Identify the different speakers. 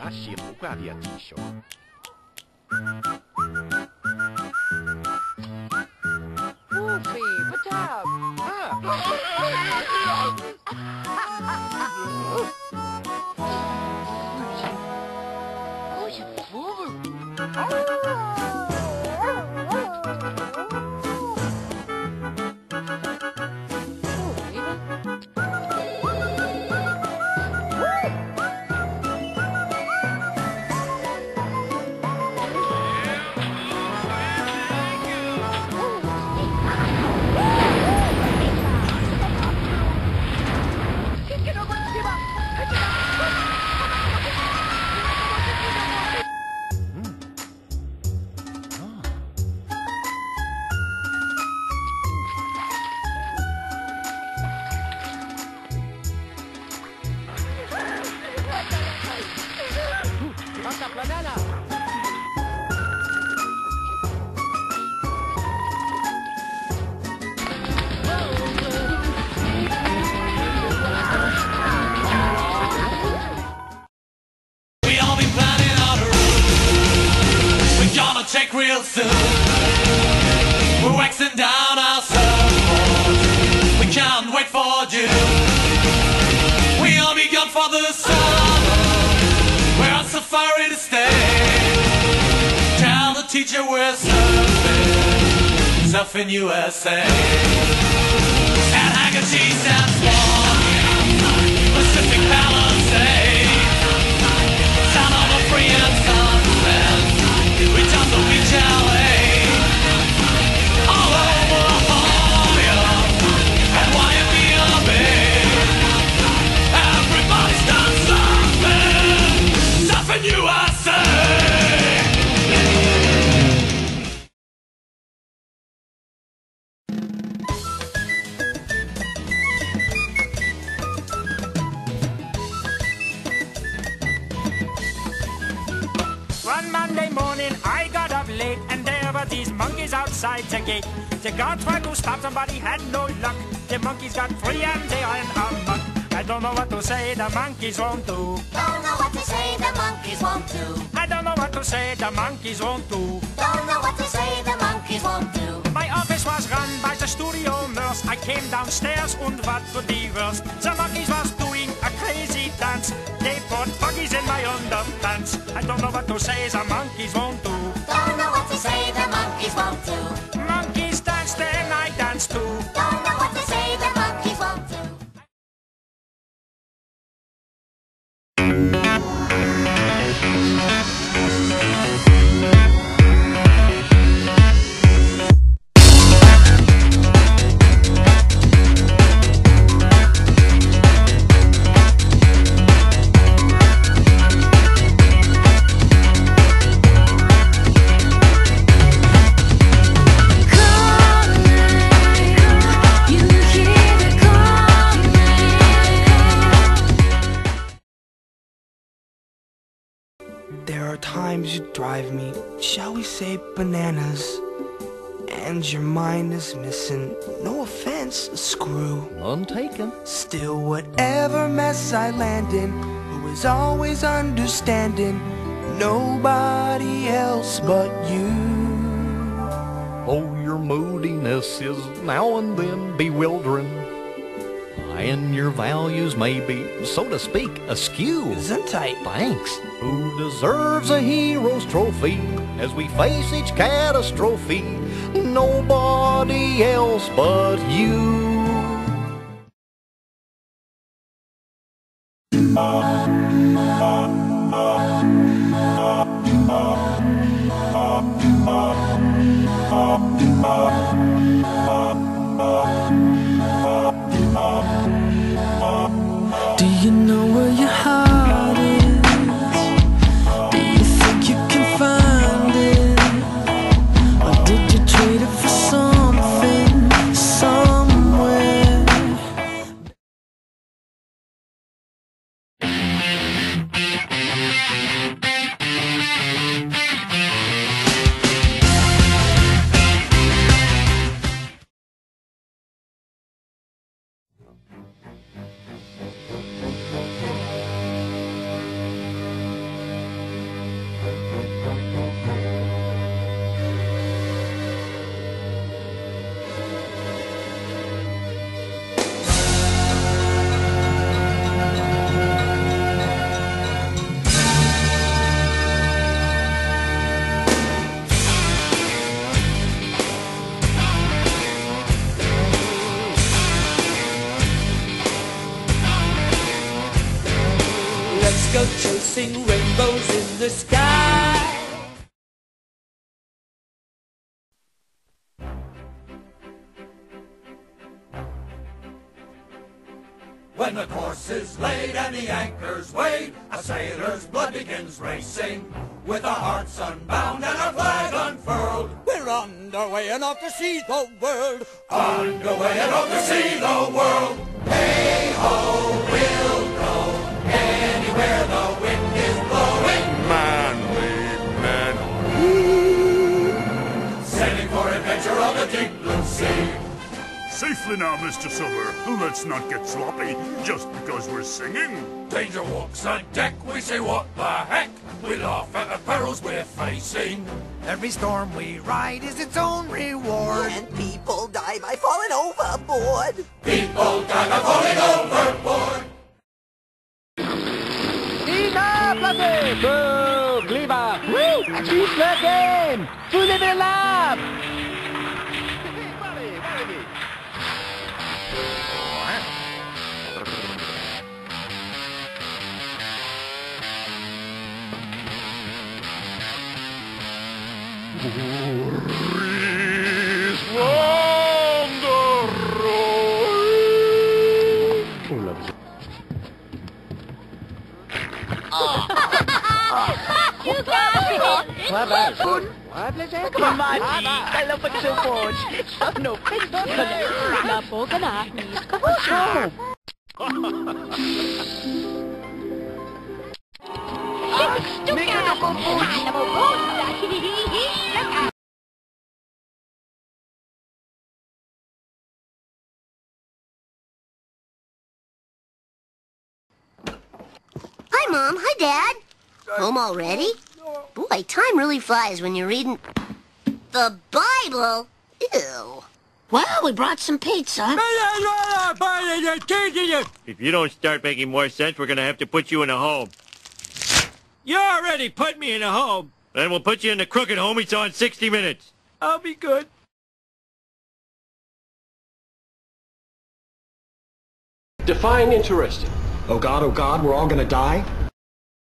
Speaker 1: 他喜不挂的弟兄。
Speaker 2: Woofie, patap.
Speaker 3: Check real soon. We're waxing down our surfboards. We can't wait for June. We all begun for the summer. We're on safari to stay. Tell the teacher we're surfing, surfing USA. At Haggerty's and Swan, Pacific Palisades, sound of a free and sunset. We done the beach LA, all over La Jolla, and Waimea Bay. Everybody's done something, surfing USA.
Speaker 4: One Monday morning, I got up late, and there were these monkeys outside the gate. The guard tried to stop somebody, had no luck. The monkeys got free and they ran amok. I don't know what to say, the monkeys won't do.
Speaker 5: Don't know what to say, the monkeys won't do.
Speaker 4: I don't know what to say, the monkeys won't do.
Speaker 5: Don't know what to say, the monkeys won't do.
Speaker 4: My office was run by the studio nurse. I came downstairs and what could be worse? The monkeys was doing a crazy dance. They put buggies in my underpants. I don't know what to say, the monkeys won't do.
Speaker 5: Don't know what to say, the monkeys won't do.
Speaker 4: Monkeys dance, then I dance too.
Speaker 5: Don't know what to say, the monkeys won't do.
Speaker 6: There are times you drive me, shall we say, bananas, and your mind is missing, no offense, a screw.
Speaker 1: None taken.
Speaker 6: Still, whatever mess I land in, who is always understanding, nobody else but you.
Speaker 1: Oh, your moodiness is now and then bewildering, and your values may be, so to speak, askew.
Speaker 6: Gesundheit.
Speaker 1: Thanks. Who deserves a hero's trophy as we face each catastrophe? Nobody else but you.
Speaker 6: Do you know where your heart is? Do you think you can find it? Or did you trade it for something, somewhere?
Speaker 2: rainbows in the sky.
Speaker 3: When the course is laid and the anchors weighed, a sailor's blood begins racing. With our hearts unbound and our flag unfurled,
Speaker 2: We're underway and off to see the world.
Speaker 3: underway and off to see the world. Hey-ho, we'll go anywhere the wind is blowing.
Speaker 7: Man.
Speaker 3: Sailing for adventure on the deep blue sea.
Speaker 7: Safely now, Mr. Silver. Let's not get sloppy just because we're singing.
Speaker 3: Danger walks on deck, we say what the heck. We laugh at the perils we're facing.
Speaker 8: Every storm we ride is its own reward.
Speaker 2: And people die by falling overboard.
Speaker 3: People die by falling overboard.
Speaker 9: Come on, alam magsubod. Ano, na po ka na. Kapasyo. May ka na po po. Alam mo po.
Speaker 5: Hi, Mom. Hi, Dad. Home already? Boy, time really flies when you're reading the Bible. Ew. Well, we brought some pizza.
Speaker 10: If you don't start making more sense, we're gonna have to put you in a home.
Speaker 2: You already put me in a home.
Speaker 10: Then we'll put you in the crooked home we saw in 60 Minutes.
Speaker 2: I'll be good.
Speaker 11: Define interesting. Oh God, we're all gonna die?